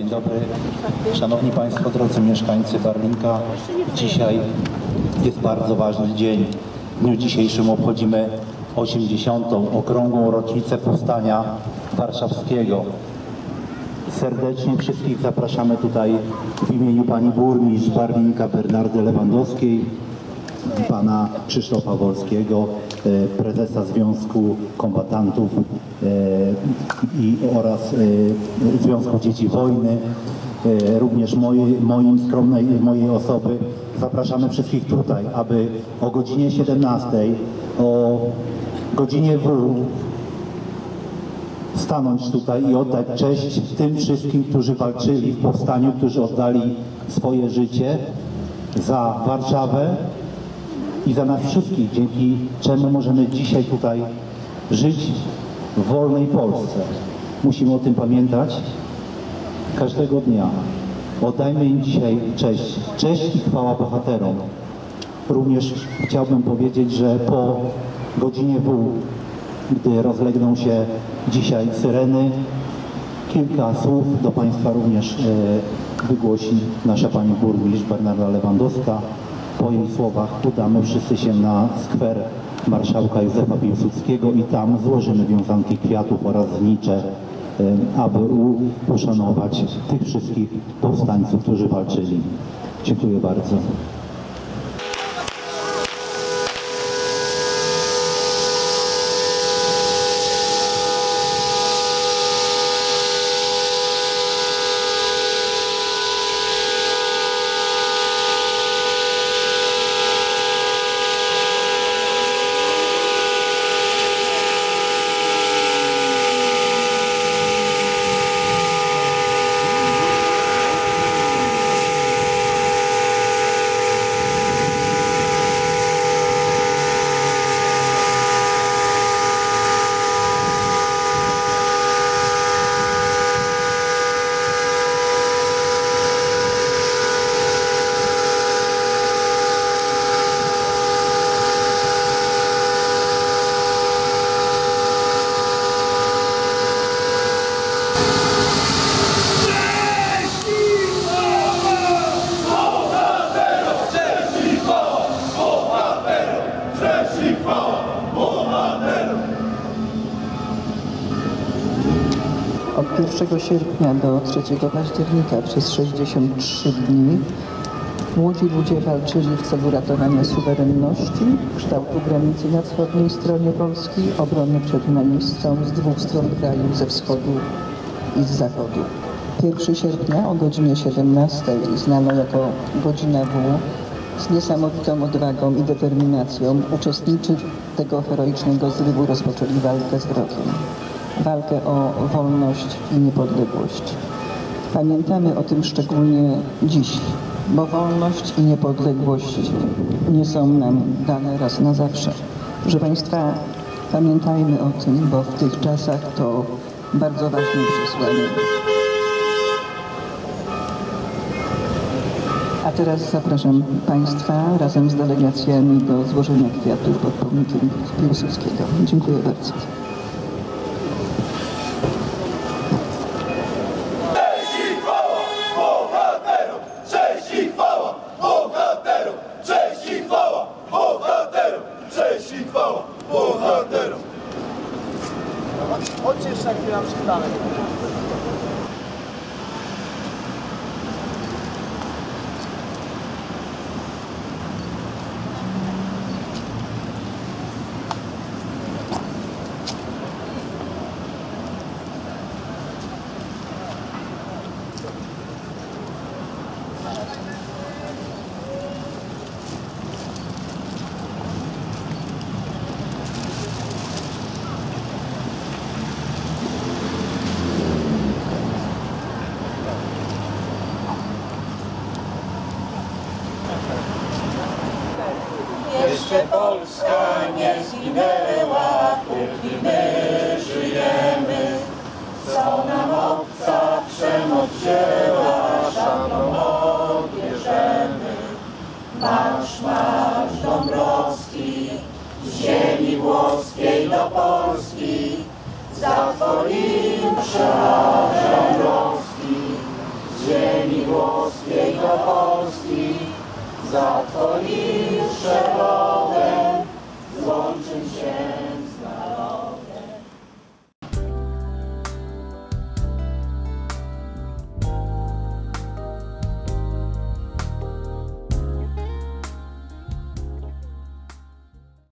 Dzień dobry. Szanowni Państwo, drodzy mieszkańcy Barlinka. Dzisiaj jest bardzo ważny dzień. W dniu dzisiejszym obchodzimy 80. okrągłą rocznicę powstania warszawskiego. Serdecznie wszystkich zapraszamy tutaj w imieniu pani burmistrz Barlinka Bernardy Lewandowskiej, pana Krzysztofa Wolskiego, prezesa Związku Kombatantów oraz Związku Dzieci Wojny, również mojej osoby. Zapraszamy wszystkich tutaj, aby o godzinie 17, o godzinie W stanąć tutaj i oddać cześć tym wszystkim, którzy walczyli w powstaniu, którzy oddali swoje życie za Warszawę i za nas wszystkich, dzięki czemu możemy dzisiaj tutaj żyć w wolnej Polsce. Musimy o tym pamiętać każdego dnia. Oddajmy im dzisiaj cześć. Cześć i chwała bohaterom. Również chciałbym powiedzieć, że po godzinie W, gdy rozlegną się dzisiaj syreny, kilka słów do Państwa również wygłosi nasza pani burmistrz Bernarda Lewandowska. Po jej słowach udamy wszyscy się na skwer marszałka Józefa Piłsudskiego i tam złożymy wiązanki kwiatów oraz znicze, aby uszanować tych wszystkich powstańców, którzy walczyli. Dziękuję bardzo. Od 1 sierpnia do 3 października przez 63 dni młodzi ludzie walczyli w celu ratowania suwerenności, kształtu granicy na wschodniej stronie Polski, obrony przed namistą z dwóch stron kraju, ze wschodu i z zachodu. 1 sierpnia o godzinie 17 znano jako godzina W, z niesamowitą odwagą i determinacją uczestnicy tego heroicznego zrywu rozpoczęli walkę z wrogiem. Walkę o wolność i niepodległość. Pamiętamy o tym szczególnie dziś, bo wolność i niepodległość nie są nam dane raz na zawsze. Proszę Państwa, pamiętajmy o tym, bo w tych czasach to bardzo ważne przesłanie. A teraz zapraszam Państwa razem z delegacjami do złożenia kwiatów pod pomnikiem Piłsudskiego. Dziękuję bardzo. Chodźcie jeszcze na chwilę na przystanek. Jeszcze Polska nie zginęła, póki my żyjemy. Co nam obca przemoc wzięła, szaną odbierzemy. Marsz, marsz Dąbrowski, z ziemi włoskiej do Polski, za twoim Dąbrowski. głos jej do Polski, zatworiwszy